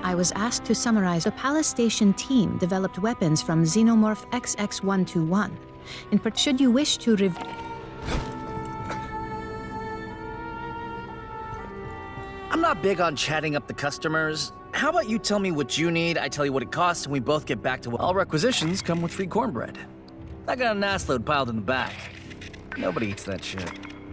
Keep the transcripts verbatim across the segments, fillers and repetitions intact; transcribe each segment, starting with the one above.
I was asked to summarize. The Palace Station team developed weapons from Xenomorph X X one twenty-one. In part, should you wish to rev- I'm not big on chatting up the customers. How about you tell me what you need, I tell you what it costs, and we both get back to... All requisitions come with free cornbread. I got an ass load piled in the back. Nobody eats that shit.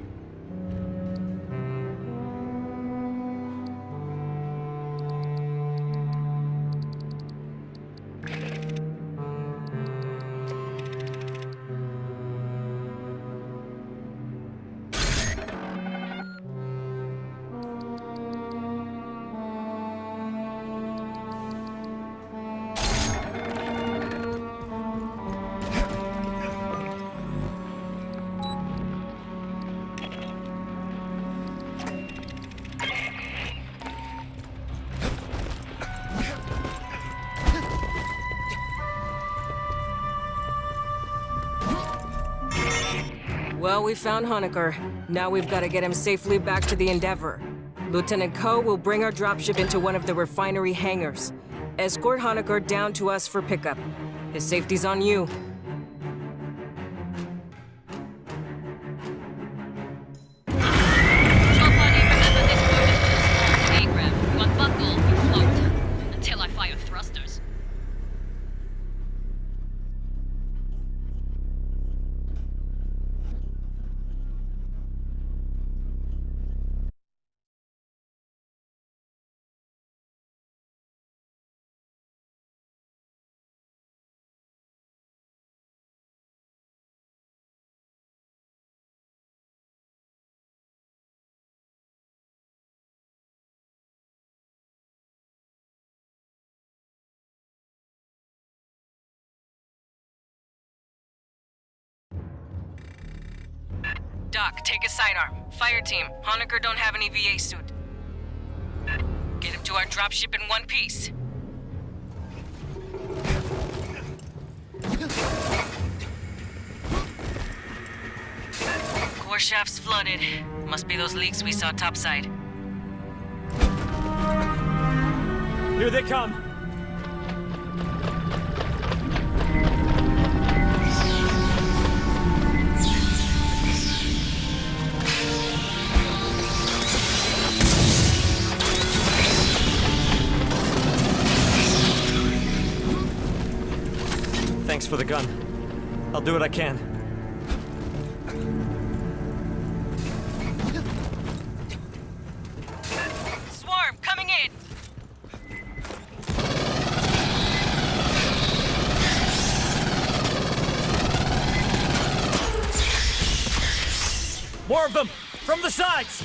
Well, we found Hoenikker. Now we've got to get him safely back to the Endeavor. Lieutenant Ko will bring our dropship into one of the refinery hangars. Escort Hoenikker down to us for pickup. His safety's on you. Doc, take a sidearm. Fire team, Hoenikker don't have an E V A suit. Get him to our dropship in one piece. Core shaft's flooded. Must be those leaks we saw topside. Here they come! Thanks for the gun. I'll do what I can. Swarm, coming in! More of them! From the sides!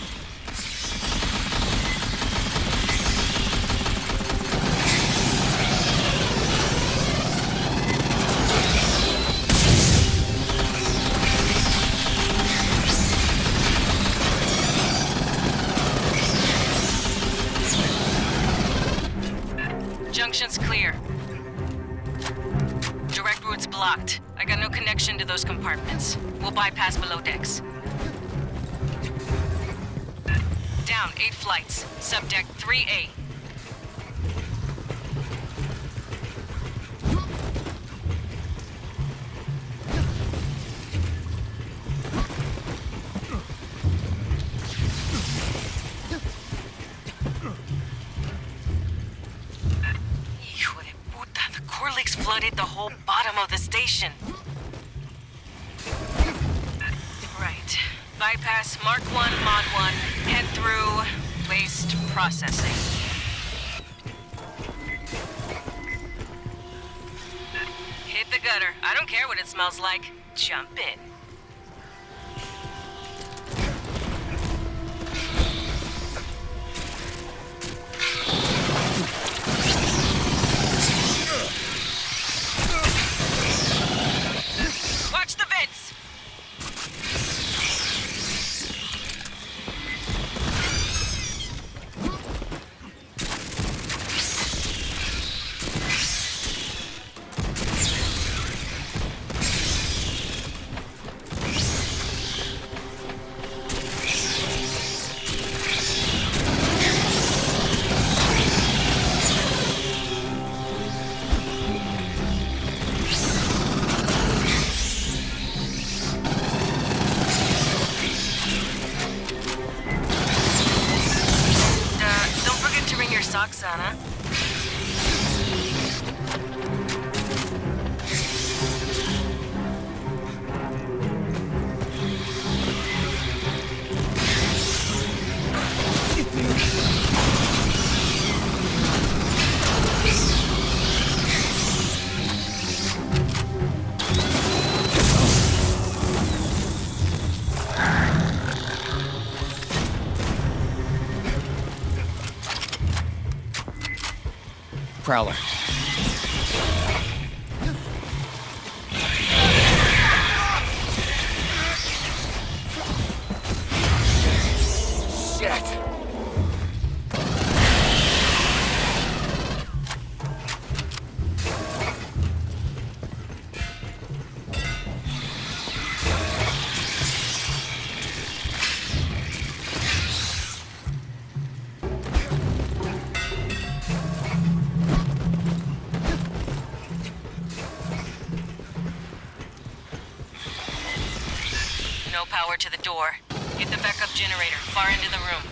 Junction's clear. Direct route's blocked. I got no connection to those compartments. We'll bypass below decks. Down, eight flights. Subdeck three A. Flooded the whole bottom of the station. Right. Bypass Mark one, Mod one, head through waste processing. Hit the gutter. I don't care what it smells like. Jump in. Prowler. Shit! No power to the door. Get the backup generator far into the room.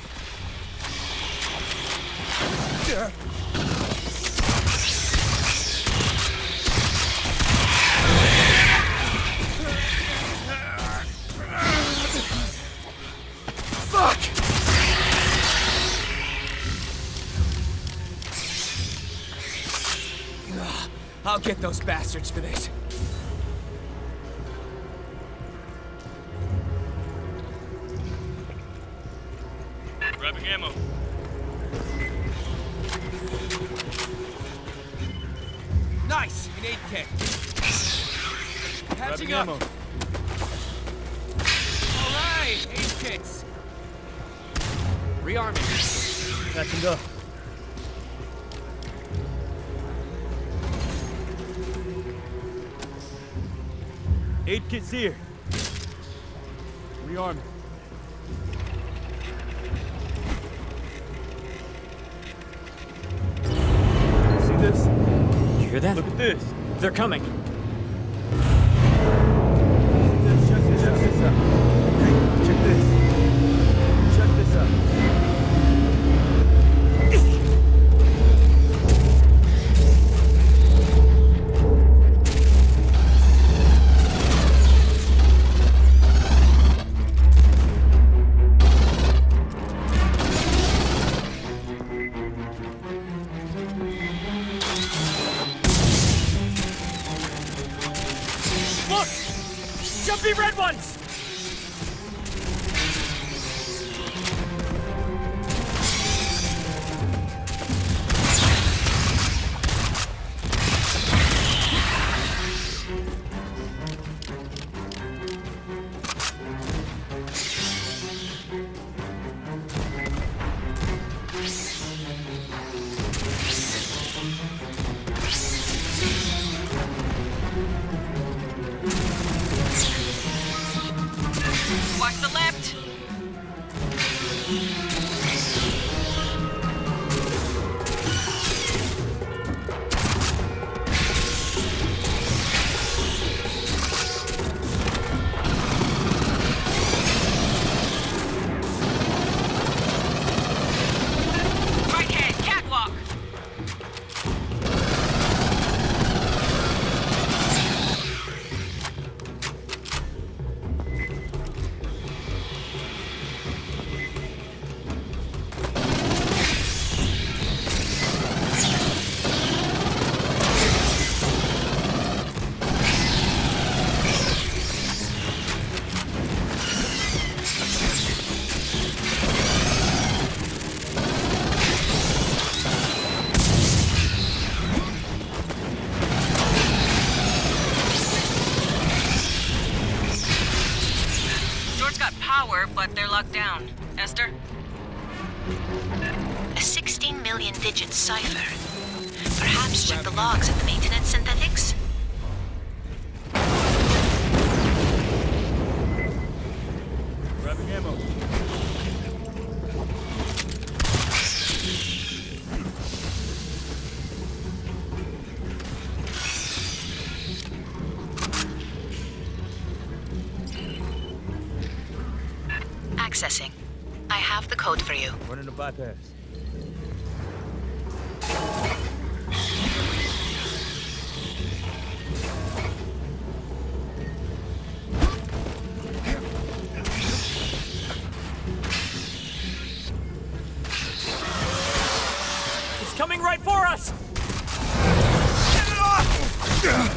Fuck! Ugh, I'll get those bastards for this. Grabbing ammo. Nice! An aid kit. Patching Grabbing up. ammo. Alright, aid kits. Rearming. Catch and go. Aid kit's here. Rearm. See this? You hear that? Look at this. They're coming. This, check this, check this out. Hey, check this. Check this out. Look! Jumpy red ones! Watch the left. Right hand, catwalk. Door's got power, but they're locked down. Esther? A sixteen million digit cipher. Perhaps check the logs at the maintenance synthetics? Grabbing ammo. Accessing. I have the code for you. Running a bypass. It's coming right for us! Get it off!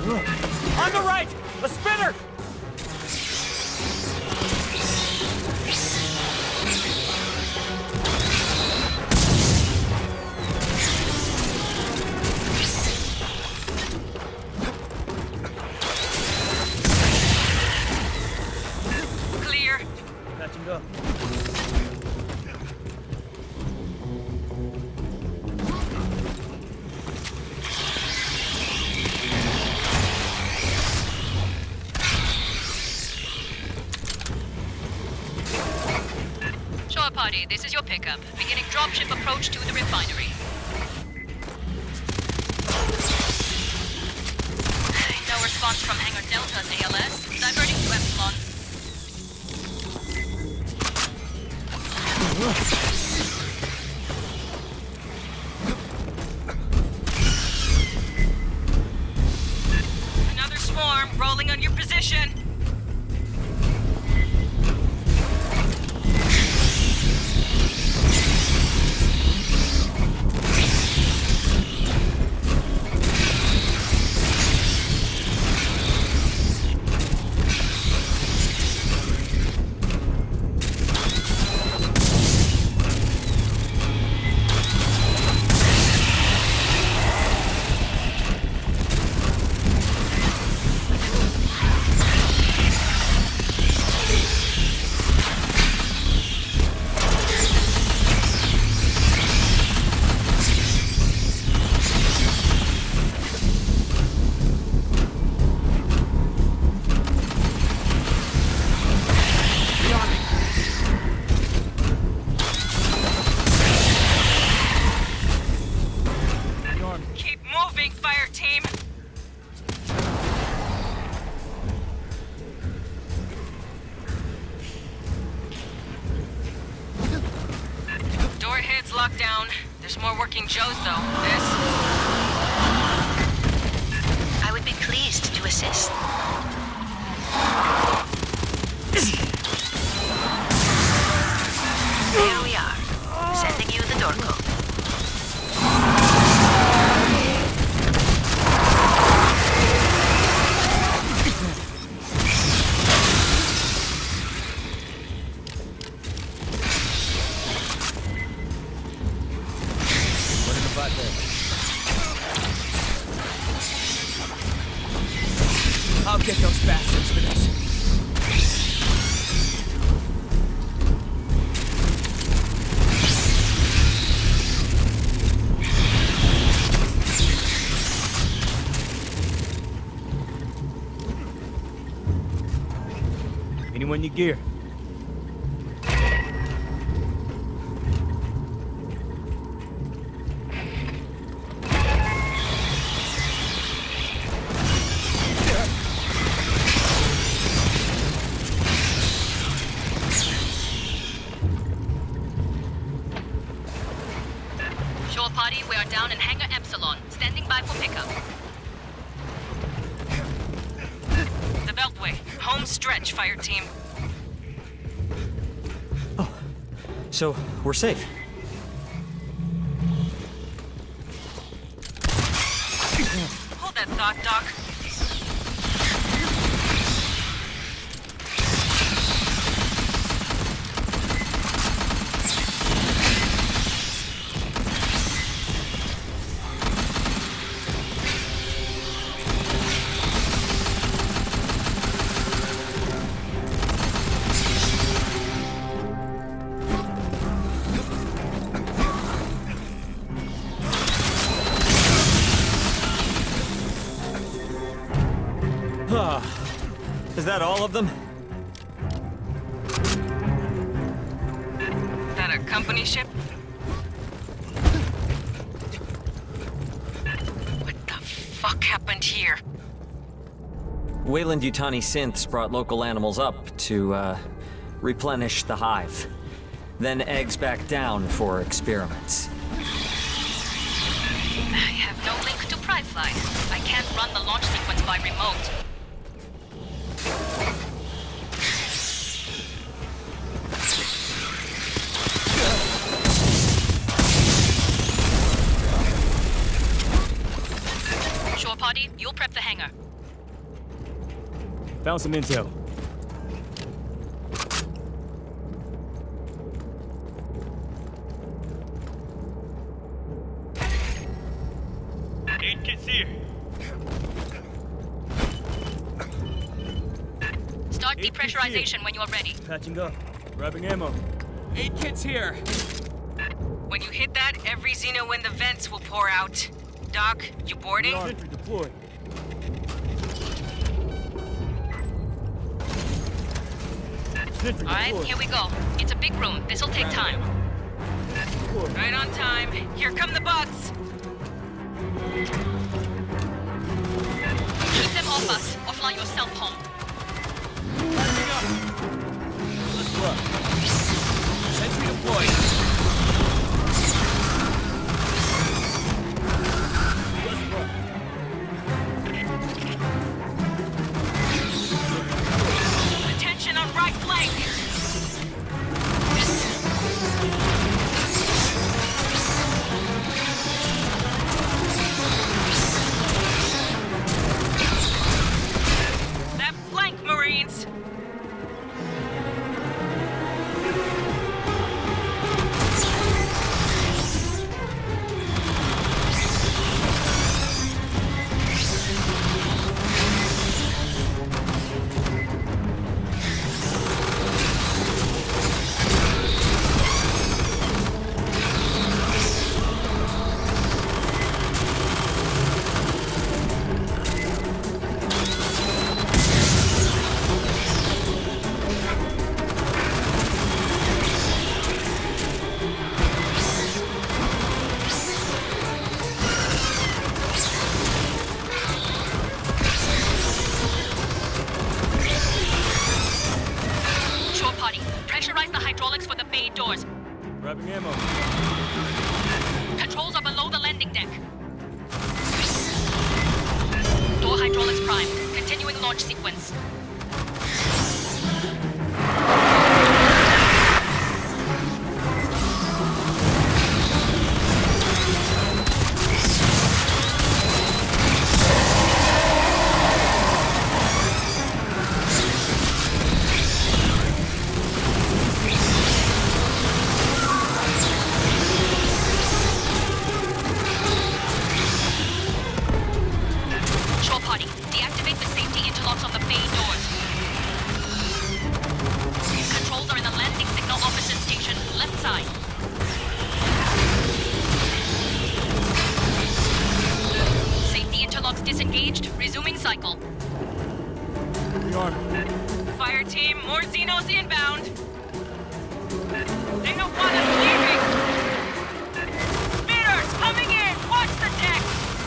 On the right! A spinner! Clear. Catch and go. Shore Party, this is your pickup. Beginning dropship approach to the refinery. No response from Hangar Delta's A L S. Diverting to Epsilon. Another swarm rolling on your position. Keep moving, fire team. Door heads locked down. There's more working Joes though. This. I would be pleased to assist. Here we are. Sending you the door code. What in the butt there? I'll get those bastards for this. Anyone need gear? Shore Party, we are down in Hangar Epsilon. Standing by for pickup. The Beltway. Home stretch, fire team. So, we're safe. Hold that thought, Doc. Is that all of them? That a company ship? What the fuck happened here? Wayland Yutani synths brought local animals up to, uh, replenish the hive. Then eggs back down for experiments. I have no link to PrideFly. I can't run the launch sequence by remote. Shore Party, you'll prep the hangar. Found some intel. Aid kit's here. Start Aid kit's depressurization here. when you are ready. Patching up. Grabbing ammo. Aid kit's here. When you hit that, every Xeno in the vents will pour out. Doc, you boarding? Sentry deployed. Sentry Alright, deployed. here we go. It's a big room. This'll take time. Deployed. Right on time. Here come the bugs. Keep them off us, or fly yourself home. Let's rock. Sentry deployed. Let's rock. Attention on right flank. That flank, Marines. Shore party, pressurize the hydraulics for the bay doors. Grabbing ammo. Controls are below the landing deck. Door hydraulics primed. Continuing launch sequence. Shore party, deactivate the safety interlocks on the bay doors. Controls are in the landing signal officer station, left side. Safety interlocks disengaged, resuming cycle. Rearm. Fire team, more Xenos inbound. They don't want us leaving. Spitters coming in. Watch the deck.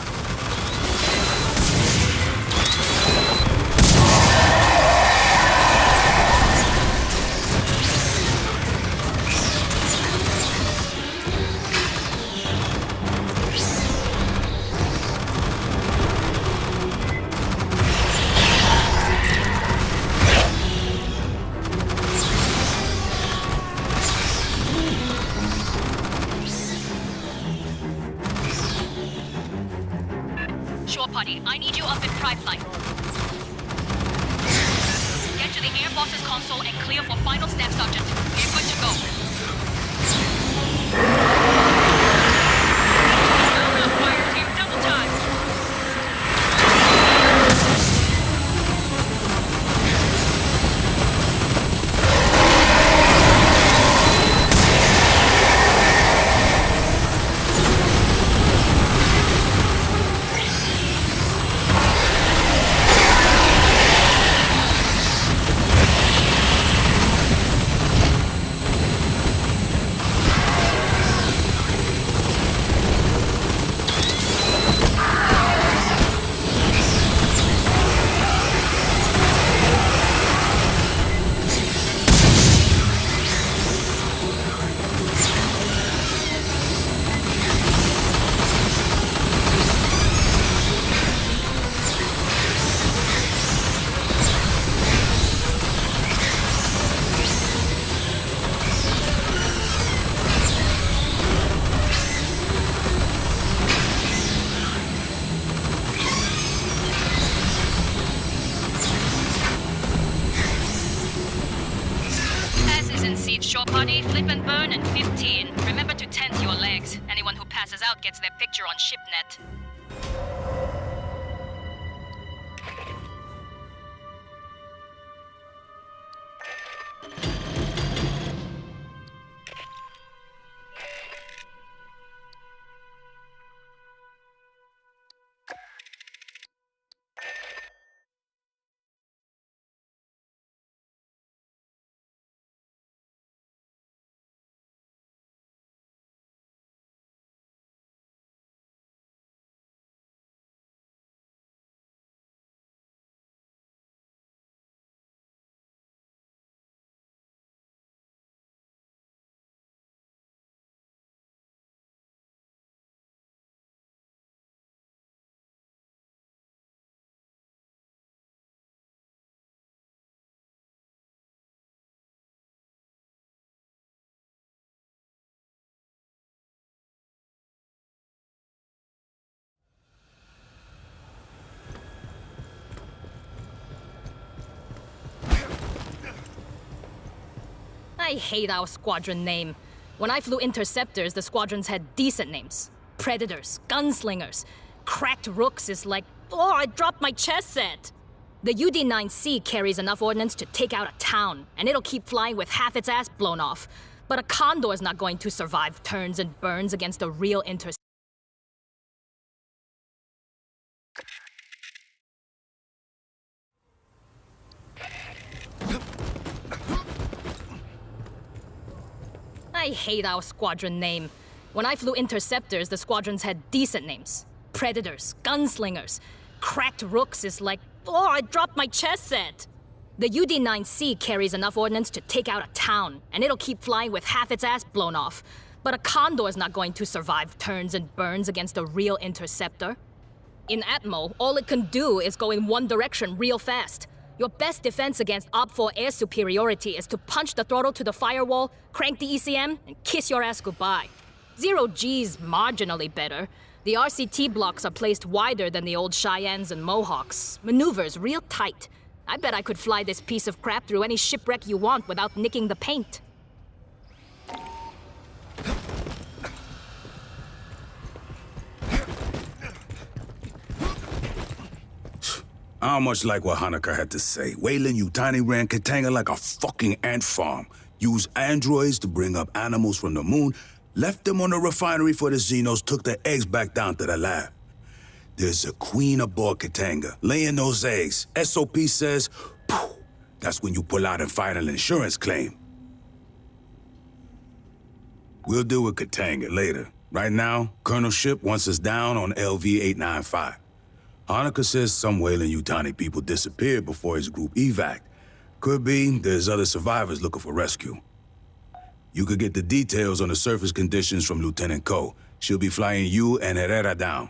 Shore party, I need you up in pride flight. Get to the air boss's console and clear for final step, Sergeant. We're good to go. Well done, fire team. Double time. Shore party, flip and burn, and fifteen. Remember to tent your legs. Anyone who passes out gets their picture on ShipNet. I hate our squadron name. When I flew interceptors, the squadrons had decent names. Predators, gunslingers. Cracked Rooks is like, oh, I dropped my chess set. The U D nine C carries enough ordnance to take out a town, and it'll keep flying with half its ass blown off. But a Condor's not going to survive turns and burns against a real interceptor. I hate our squadron name. When I flew interceptors, the squadrons had decent names. Predators, gunslingers. Cracked Rooks is like, oh, I dropped my chess set. The U D nine C carries enough ordnance to take out a town, and it'll keep flying with half its ass blown off. But a Condor's not going to survive turns and burns against a real interceptor. In Atmo, all it can do is go in one direction real fast. Your best defense against Op four air superiority is to punch the throttle to the firewall, crank the E C M, and kiss your ass goodbye. Zero G's marginally better. The R C T blocks are placed wider than the old Cheyennes and Mohawks. Maneuvers real tight. I bet I could fly this piece of crap through any shipwreck you want without nicking the paint. I don't much like what Hoenikker had to say. Weyland-Yutani ran Katanga like a fucking ant farm. Used androids to bring up animals from the moon, left them on the refinery for the Xenos, took the eggs back down to the lab. There's a queen aboard Katanga, laying those eggs. S O P says, phew, that's when you pull out and file an insurance claim. We'll deal with Katanga later. Right now, Colonel Ship wants us down on L V eight ninety-five. Hoenikker says some Weyland-Yutani people disappeared before his group evac. Could be there's other survivors looking for rescue. You could get the details on the surface conditions from Lieutenant Ko. She'll be flying you and Herrera down.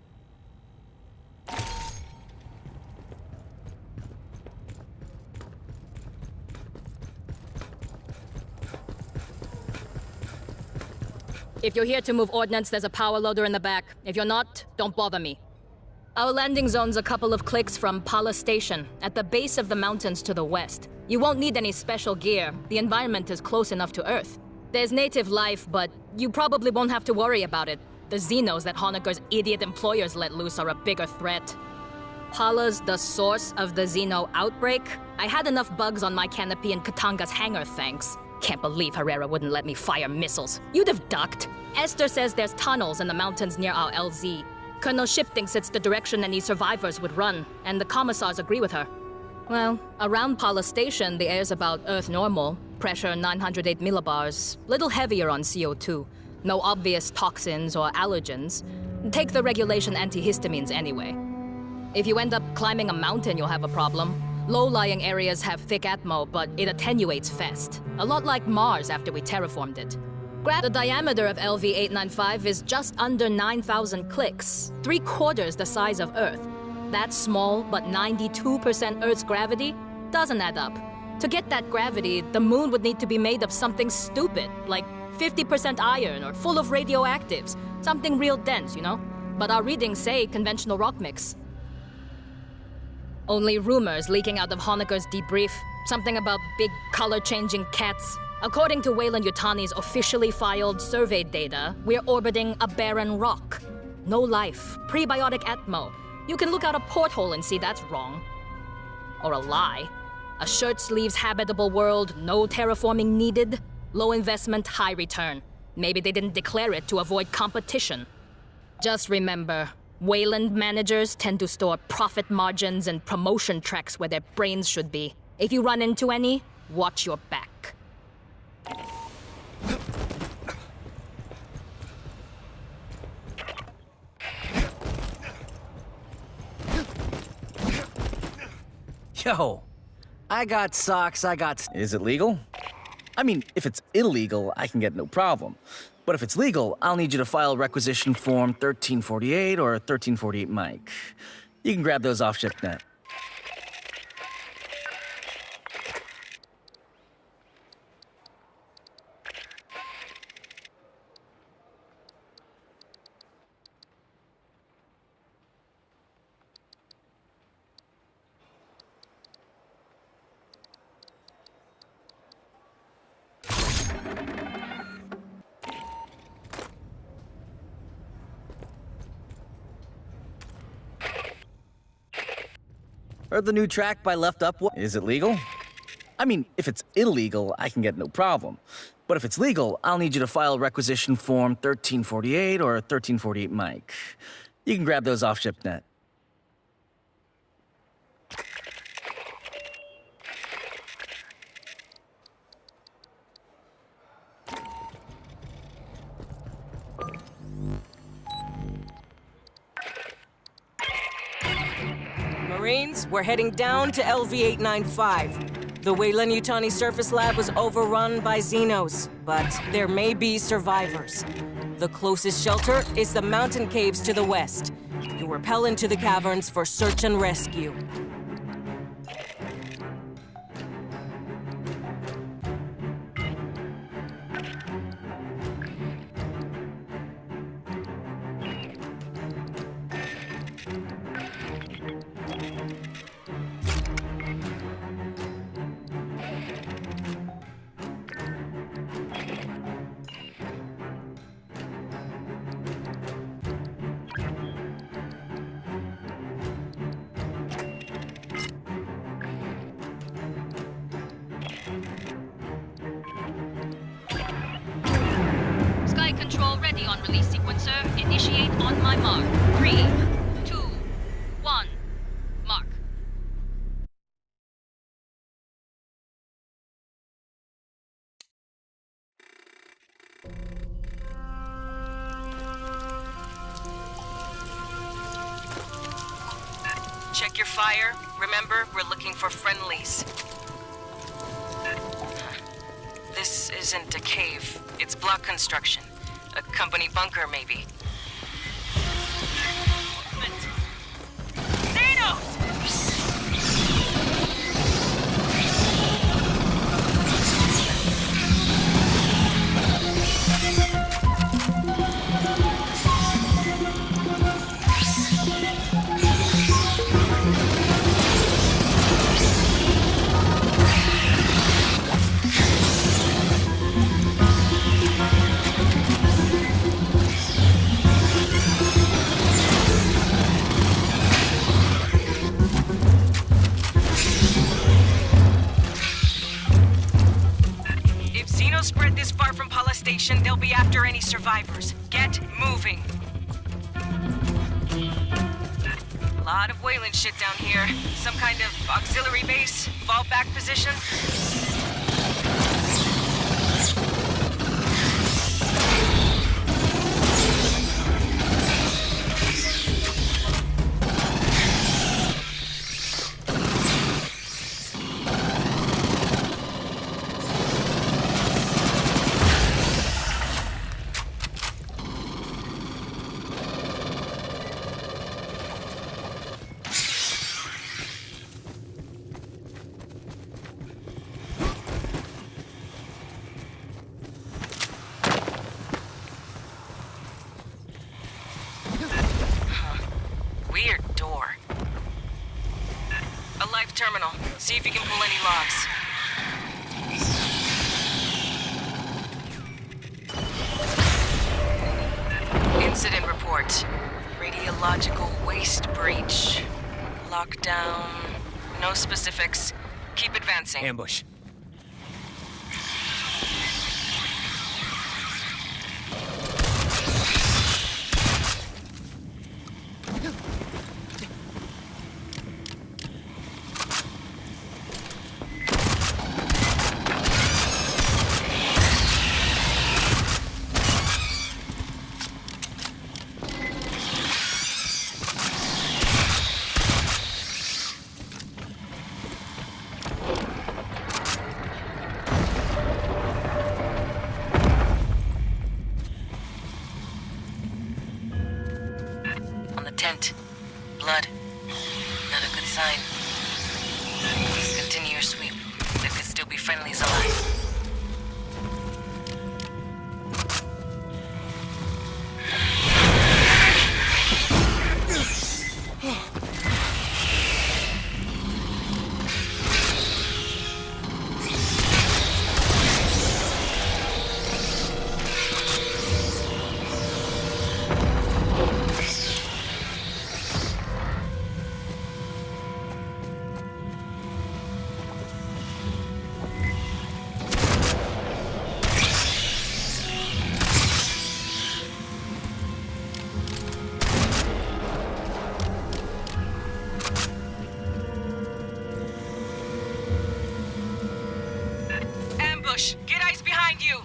If you're here to move ordnance, there's a power loader in the back. If you're not, don't bother me. Our landing zone's a couple of clicks from Pala Station, at the base of the mountains to the west. You won't need any special gear. The environment is close enough to Earth. There's native life, but you probably won't have to worry about it. The Xenos that Hoenikker's idiot employers let loose are a bigger threat. Pala's the source of the Xeno outbreak. I had enough bugs on my canopy in Katanga's hangar, thanks. Can't believe Herrera wouldn't let me fire missiles. You'd have ducked. Esther says there's tunnels in the mountains near our L Z. Colonel Ship thinks it's the direction any survivors would run, and the commissars agree with her. Well, around Pala Station, the air's about Earth normal. Pressure nine hundred eight millibars. Little heavier on C O two. No obvious toxins or allergens. Take the regulation antihistamines anyway. If you end up climbing a mountain, you'll have a problem. Low-lying areas have thick atmo, but it attenuates fast. A lot like Mars after we terraformed it. The diameter of L V eight ninety-five is just under nine thousand clicks, three quarters the size of Earth. That's small, but ninety-two percent Earth's gravity doesn't add up. To get that gravity, the moon would need to be made of something stupid, like fifty percent iron or full of radioactives. Something real dense, you know? But our readings say conventional rock mix. Only rumors leaking out of Hoenekker's debrief. Something about big color-changing cats. According to Weyland-Yutani's officially filed survey data, we're orbiting a barren rock. No life, prebiotic atmo. You can look out a porthole and see that's wrong. Or a lie. A shirt-sleeves habitable world, no terraforming needed, low investment, high return. Maybe they didn't declare it to avoid competition. Just remember, Weyland managers tend to store profit margins and promotion tracks where their brains should be. If you run into any, watch your back. Yo, I got socks, I got... Is it legal? I mean, if it's illegal, I can get no problem. But if it's legal, I'll need you to file requisition form thirteen forty-eight or thirteen forty-eight Mike. You can grab those off ShipNet. Heard the new track by Left Up? Is it legal? I mean, if it's illegal, I can get no problem. But if it's legal, I'll need you to file requisition form thirteen forty-eight or thirteen forty-eight Mike. You can grab those off ShipNet. Marines, we're heading down to L V eight ninety-five. The Weyland-Yutani surface lab was overrun by Xenos, but there may be survivors. The closest shelter is the mountain caves to the west. You rappel into the caverns for search and rescue. Control ready on release sequencer. Initiate on my mark. Three, two, one, mark. Check your fire. Remember, we're looking for friendlies. This isn't a cave. It's block construction. A company bunker, maybe. Xenos! Spread this far from Pala Station, they'll be after any survivors. Get moving. A lot of Weyland shit down here. Some kind of auxiliary base, fallback position. Weird door. A live terminal. See if you can pull any logs. Incident report. Radiological waste breach. Lockdown. No specifics. Keep advancing. Ambush. Tent. Blood. Not a good sign. Please continue your sweep. There could still be friendlies alive. Get eyes behind you!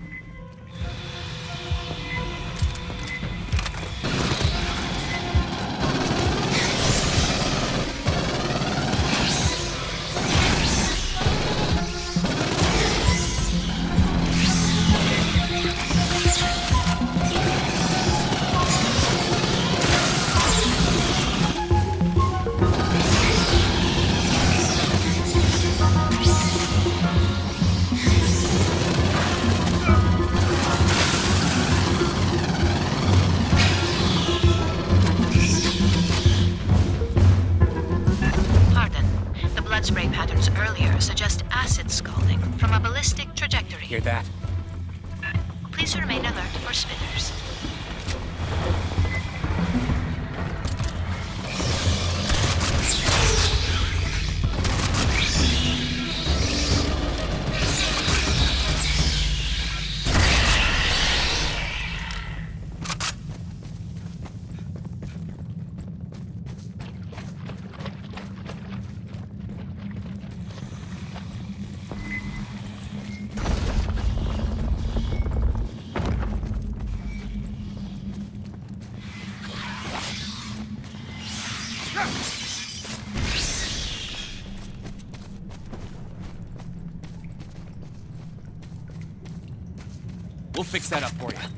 Spray patterns earlier suggest acid scalding from a ballistic trajectory. Hear that? Please remain alert for spitters. We'll fix that up for you.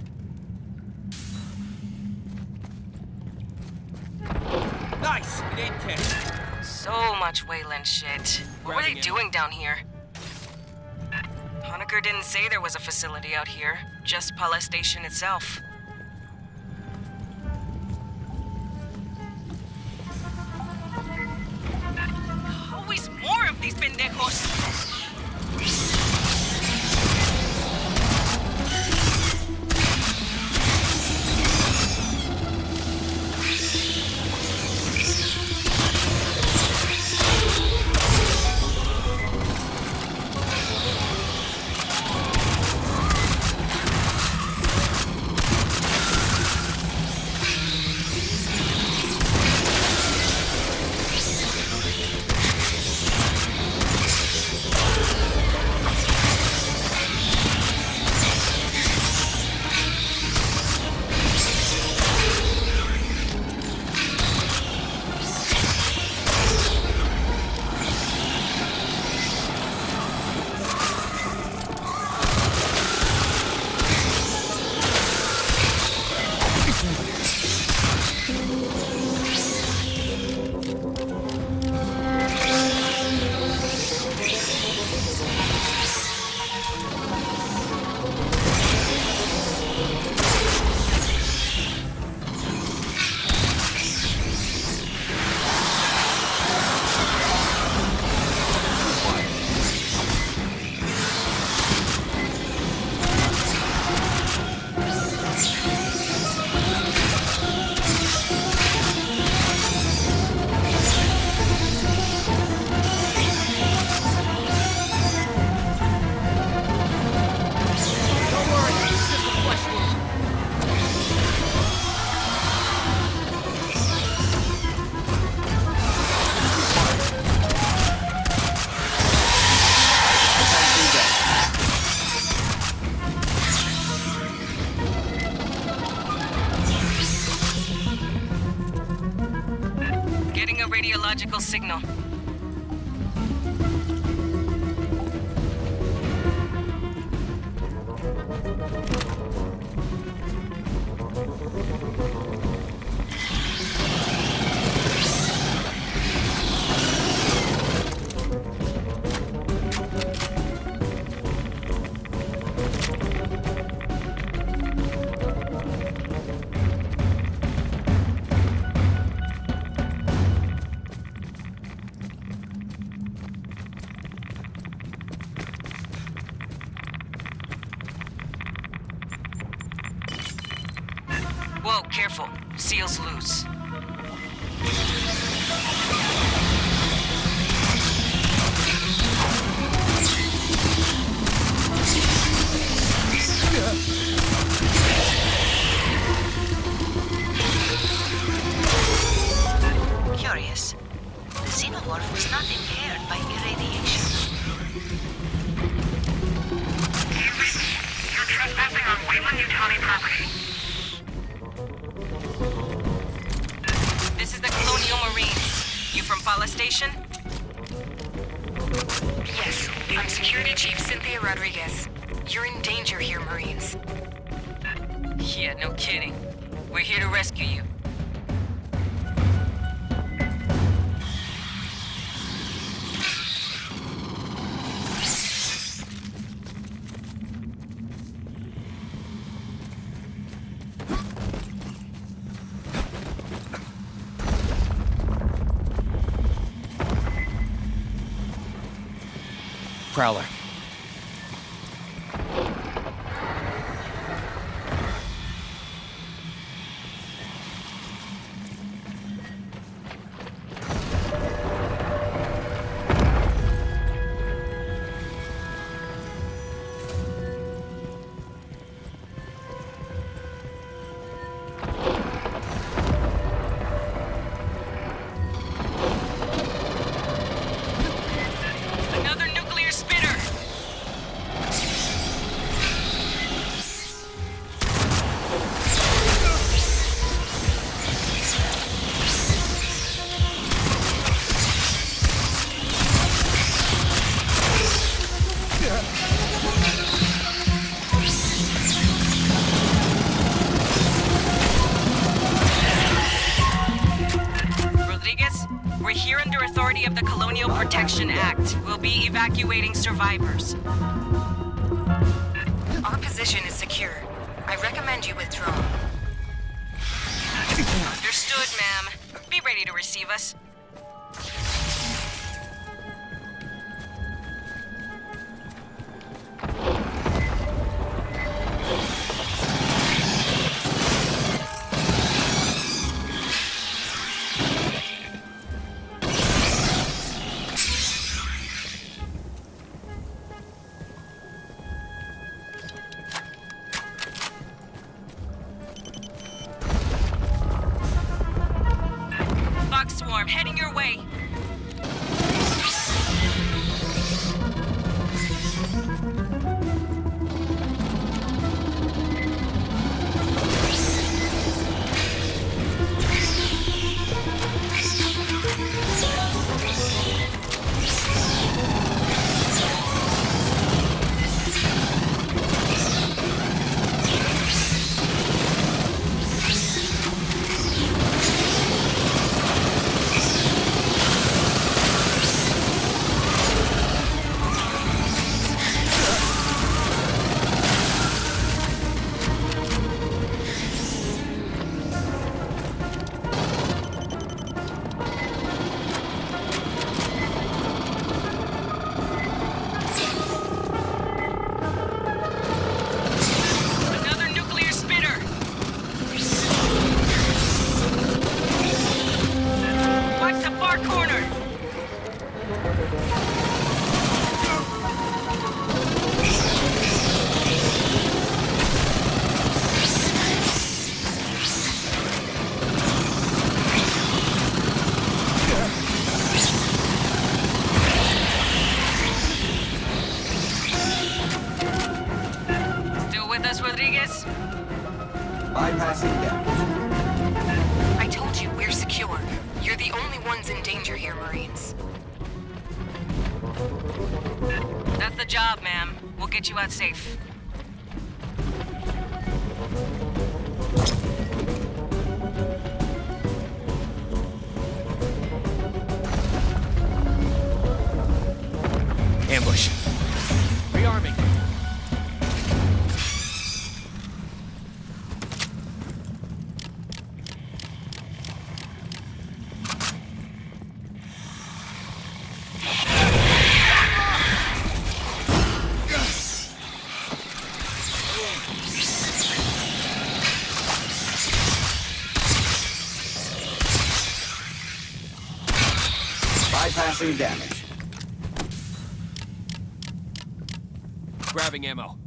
Nice! An aid kit. So much Wayland shit. What were they doing down here? Honaker didn't say there was a facility out here, just Pala Station itself. Always more of these pendejos! radiological signal. Whoa, careful. Seal's loose. Curious. The xenomorph was not impaired by irradiation. You're trespassing on Weyland-Yutani property. This is the Colonial Marines. You from Pala Station? Yes, I'm Security Chief Cynthia Rodriguez. You're in danger here, Marines. Yeah, no kidding. We're here to rescue you. Prowler. Another nuclear spitter! Rodriguez, we're here under authority of the Colonial Protection Act. We'll be evacuating survivors. Our position is secure. I recommend you withdraw. Understood, ma'am. Be ready to receive us. Fox Swarm, heading your way. Another nuclear spitter! Watch the far corner! Still with us, Rodriguez? I told you we're secure. You're the only ones in danger. danger here, Marines. That's the job, ma'am. We'll get you out safe. Ambush. Rearming. Bypassing damage. Grabbing ammo.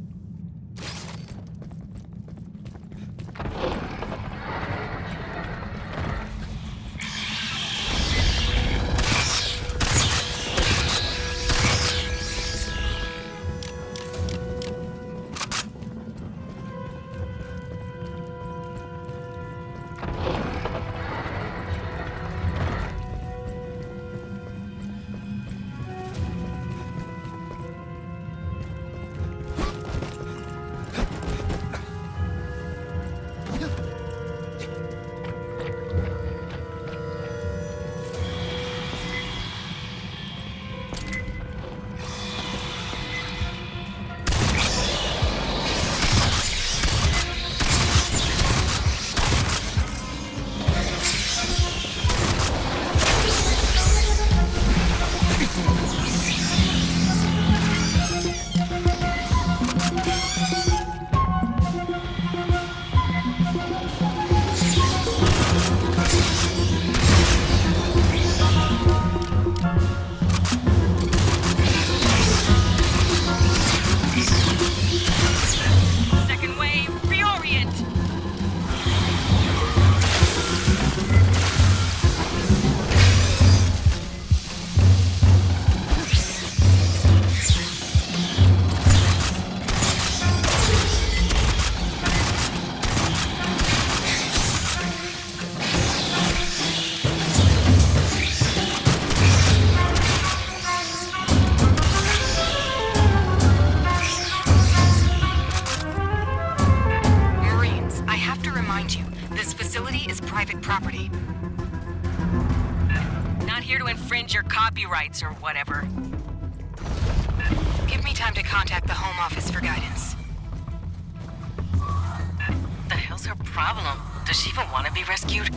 property. Not here to infringe your copyrights or whatever. Give me time to contact the Home Office for guidance. The hell's her problem? Does she even want to be rescued?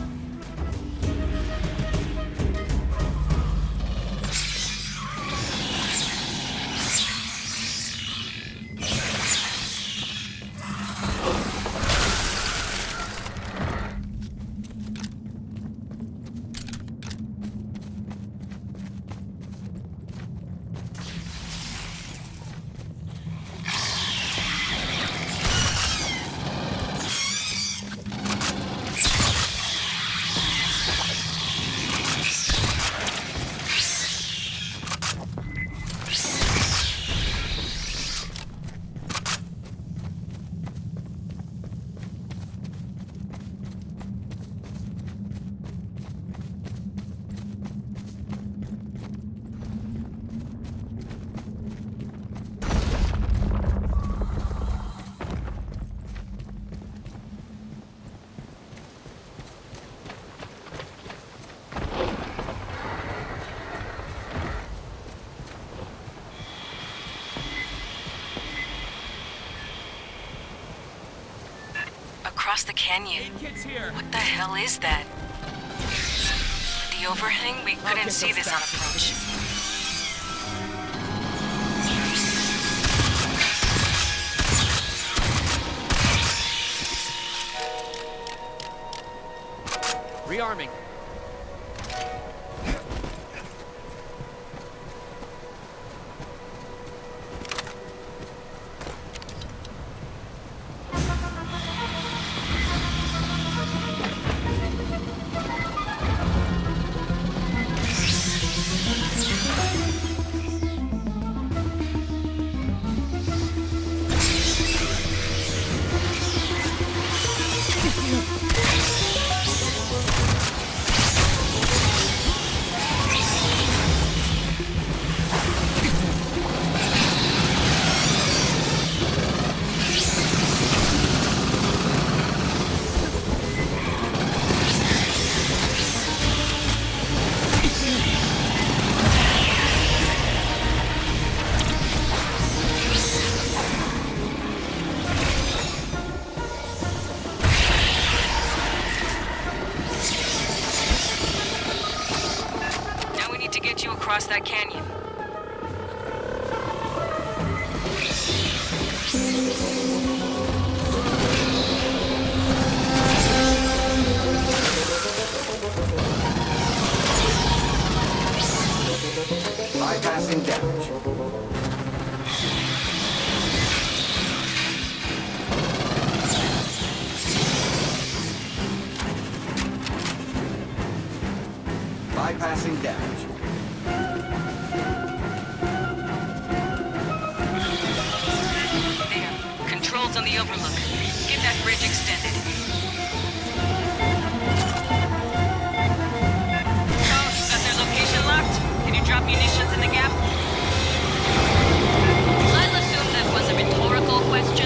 Across the canyon. What the hell is that? The overhang? We couldn't see this on approach. Rearming. get you across that canyon. Bypassing damage. Bypassing damage. There. Controls on the overlook. Get that bridge extended. Oh, got their location locked? Can you drop munitions in the gap? I'll assume that was a rhetorical question.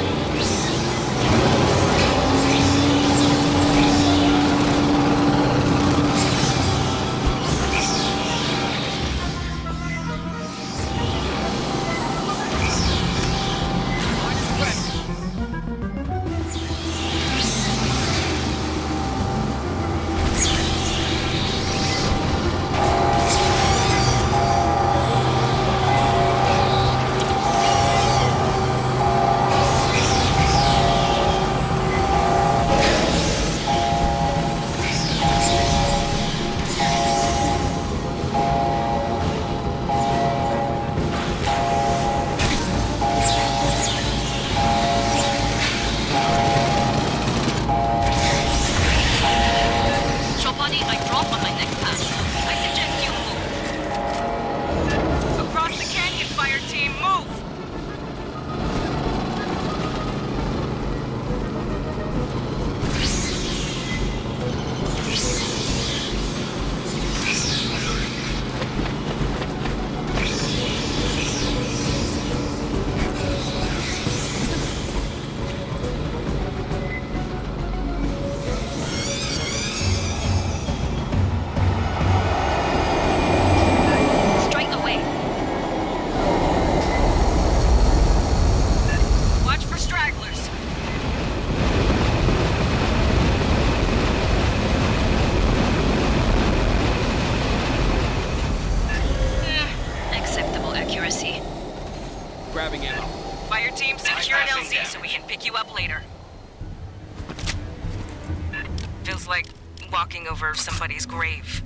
Grabbing ammo. Fire team, secure an L Z so we can pick you up later. Feels like walking over somebody's grave.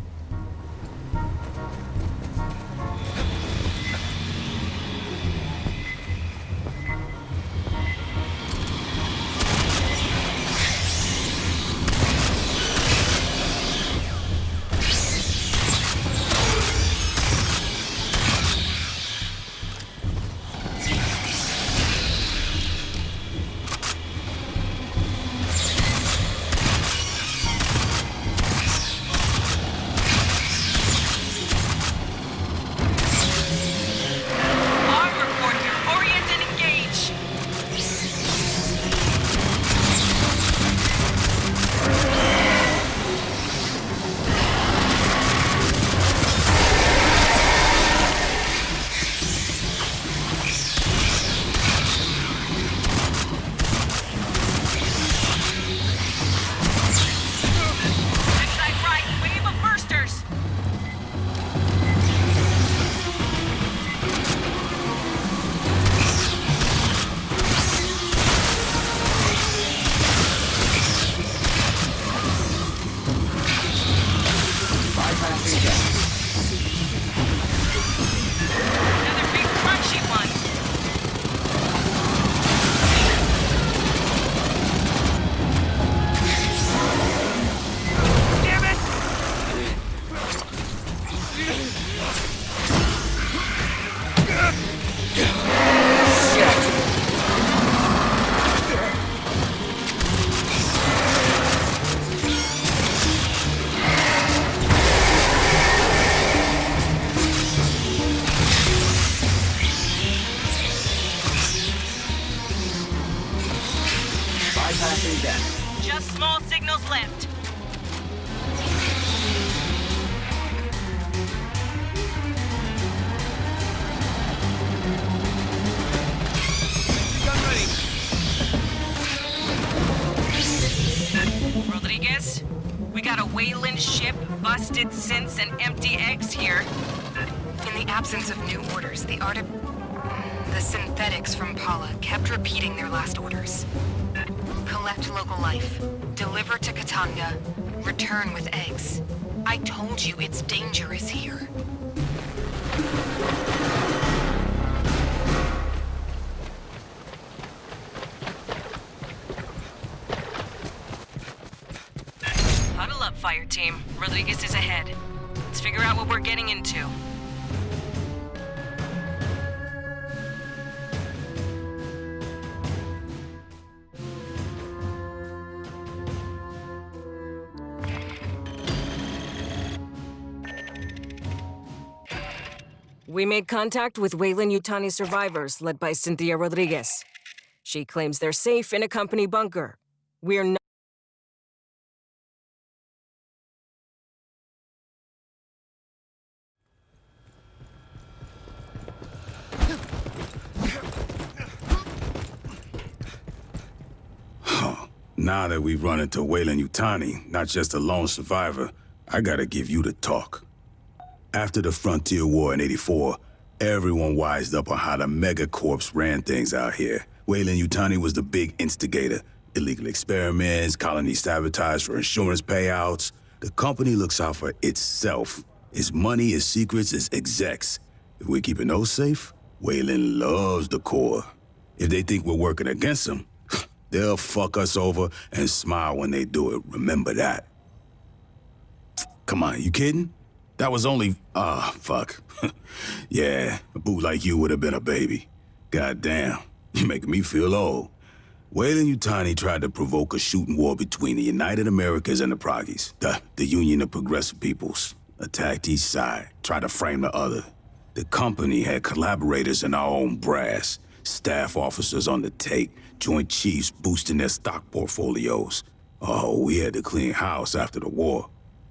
Just small signals left. Gun ready. Rodriguez, we got a Weyland's ship, busted synths, and empty eggs here. In the absence of new orders, the art of... the synthetics from Paula kept repeating their last orders. Collect local life, deliver to Katanga, return with eggs. I told you it's dangerous here. Huddle up, fire team. Rodriguez is ahead. Let's figure out what we're getting into. We made contact with Weyland-Yutani survivors led by Cynthia Rodriguez. She claims they're safe in a company bunker. We're not... Huh. Now that we've run into Weyland-Yutani, not just a lone survivor, I gotta give you the talk. After the Frontier War in eighty-four, everyone wised up on how the Megacorps ran things out here. Weyland-Yutani was the big instigator. Illegal experiments, colony sabotage for insurance payouts. The company looks out for itself. Its money, its secrets, its execs. If we're keeping those safe, Weyland loves the Corps. If they think we're working against them, they'll fuck us over and smile when they do it. Remember that. Come on, you kidding? That was only... ah, oh, fuck. Yeah, a boot like you would have been a baby. Goddamn, you're making me feel old. Weyland-Yutani tried to provoke a shooting war between the United Americas and the Proggies, the, the Union of Progressive Peoples. Attacked each side, tried to frame the other. The company had collaborators in our own brass, staff officers on the take, Joint Chiefs boosting their stock portfolios. Oh, we had to clean house after the war.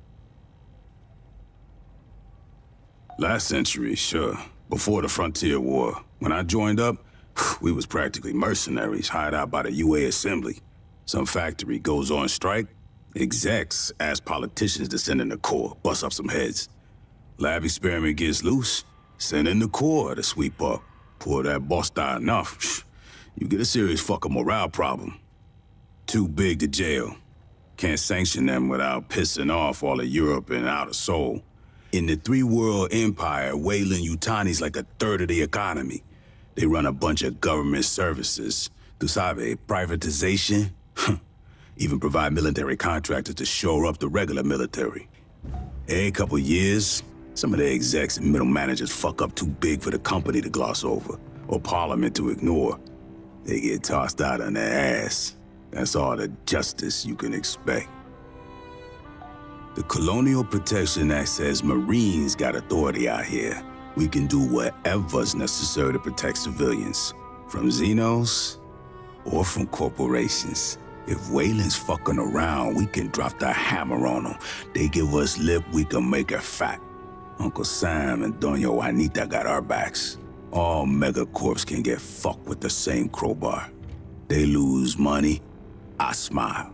Last century, sure. Before the Frontier War. When I joined up, we was practically mercenaries hired out by the U A Assembly. Some factory goes on strike, execs ask politicians to send in the Corps, bust up some heads. Lab experiment gets loose, send in the Corps to sweep up. Pour that boss down enough, you get a serious fucking morale problem. Too big to jail. Can't sanction them without pissing off all of Europe and Outer Soul. In the three-world empire, Weyland-Yutani's like a third of the economy. They run a bunch of government services. Tu sabe, privatization. Even provide military contractors to shore up the regular military. Every couple years, some of the execs and middle managers fuck up too big for the company to gloss over, or parliament to ignore. They get tossed out on their ass. That's all the justice you can expect. The Colonial Protection Act says Marines got authority out here. We can do whatever's necessary to protect civilians, from Xenos or from corporations. If Weyland's fucking around, we can drop the hammer on them. They give us lip, we can make it fat. Uncle Sam and Doña Juanita got our backs. All Megacorps can get fucked with the same crowbar. They lose money, I smile.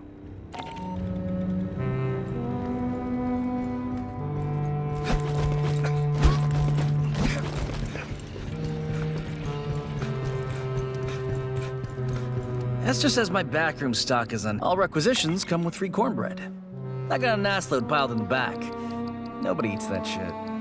Esther says my backroom stock is on. All requisitions come with free cornbread. I got an assload piled in the back. Nobody eats that shit.